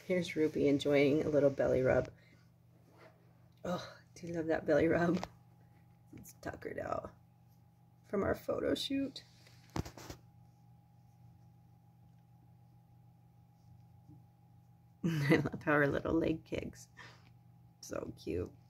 Here's Ruby enjoying a little belly rub. Oh, do you love that belly rub? It's tuckered out from our photo shoot. I love how her little leg kicks. So cute.